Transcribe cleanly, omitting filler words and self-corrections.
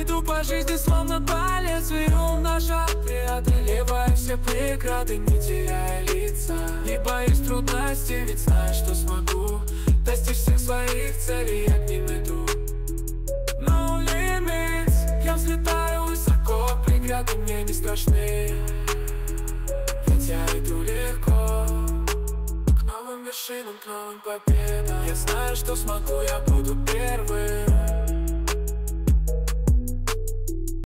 иду по жизни, словно по лезвию ножа, преодолевая все преграды, не теряя лица. Не боюсь трудностей, ведь знаю, что смогу достичь всех своих целей, я к ним иду. No limits, я взлетаю высоко, преграды мне не страшны, ведь я иду легко к новым вершинам, к новым победам. Я знаю, что смогу, я буду первым.